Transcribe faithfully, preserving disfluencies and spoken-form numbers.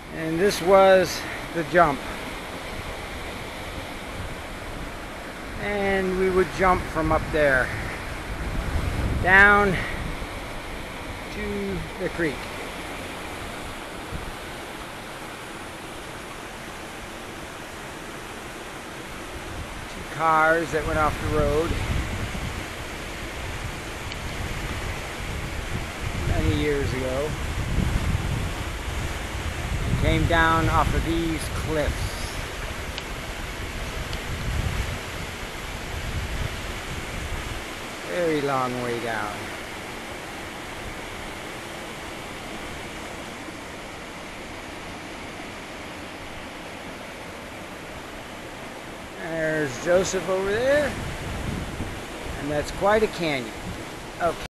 And this was the jump. And we would jump from up there down to the creek. Two cars that went off the road many years ago. Came down off of these cliffs. Very long way down. There's Joseph over there, and that's quite a canyon. Okay.